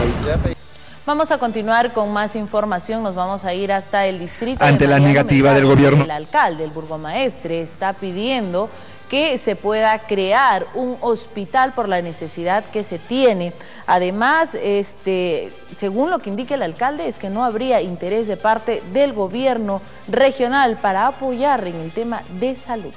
país. Vamos a continuar con más información, nos vamos a ir hasta el distrito. Ante la negativa del gobierno. El alcalde, el burgomaestre, está pidiendo que se pueda crear un hospital por la necesidad que se tiene. Además, según lo que indica el alcalde, es que no habría interés de parte del gobierno regional para apoyar en el tema de salud.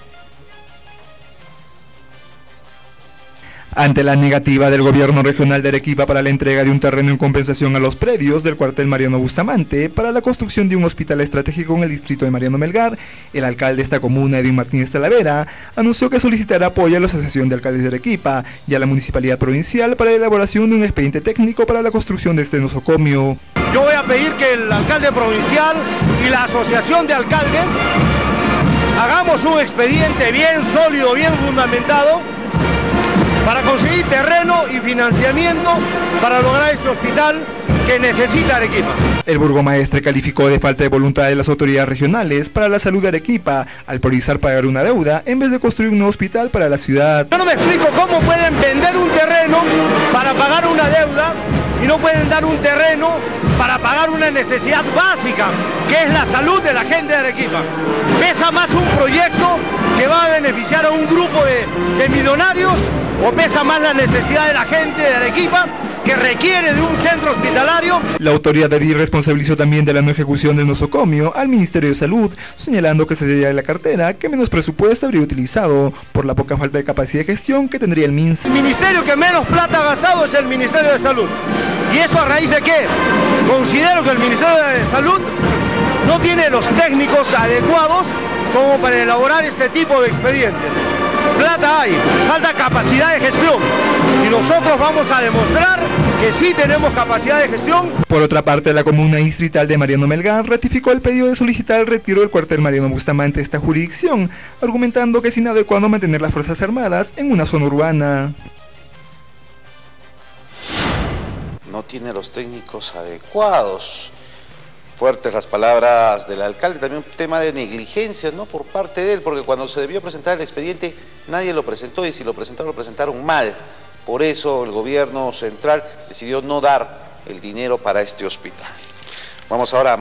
Ante la negativa del gobierno regional de Arequipa para la entrega de un terreno en compensación a los predios del cuartel Mariano Bustamante para la construcción de un hospital estratégico en el distrito de Mariano Melgar, el alcalde de esta comuna, Edwin Martínez Talavera, anunció que solicitará apoyo a la Asociación de Alcaldes de Arequipa y a la Municipalidad Provincial para la elaboración de un expediente técnico para la construcción de este nosocomio. Yo voy a pedir que el alcalde provincial y la Asociación de Alcaldes hagamos un expediente bien sólido, bien fundamentado, para conseguir terreno y financiamiento para lograr este hospital que necesita Arequipa. El burgomaestre calificó de falta de voluntad de las autoridades regionales para la salud de Arequipa al priorizar pagar una deuda en vez de construir un nuevo hospital para la ciudad. Yo no me explico cómo pueden vender un terreno para pagar una deuda y no pueden dar un terreno para pagar una necesidad básica, que es la salud de la gente de Arequipa. ¿Pesa más un proyecto que va a beneficiar a un grupo de millonarios o pesa más la necesidad de la gente de Arequipa que requiere de un centro hospitalario? La autoridad de DIR responsabilizó también de la no ejecución del nosocomio al Ministerio de Salud, señalando que sería la cartera que menos presupuesto habría utilizado por la poca falta de capacidad de gestión que tendría el MINSA. El ministerio que menos plata ha gastado es el Ministerio de Salud. ¿Y eso a raíz de qué? Considero que el Ministerio de Salud no tiene los técnicos adecuados como para elaborar este tipo de expedientes. Plata hay, falta capacidad de gestión y nosotros vamos a demostrar que sí tenemos capacidad de gestión. Por otra parte, la comuna distrital de Mariano Melgar ratificó el pedido de solicitar el retiro del cuartel Mariano Bustamante de esta jurisdicción, argumentando que es inadecuado mantener las Fuerzas Armadas en una zona urbana. No tiene los técnicos adecuados. Fuertes las palabras del alcalde, también un tema de negligencia, ¿no?, por parte de él, porque cuando se debió presentar el expediente nadie lo presentó y si lo presentaron mal. Por eso el gobierno central decidió no dar el dinero para este hospital. Vamos ahora a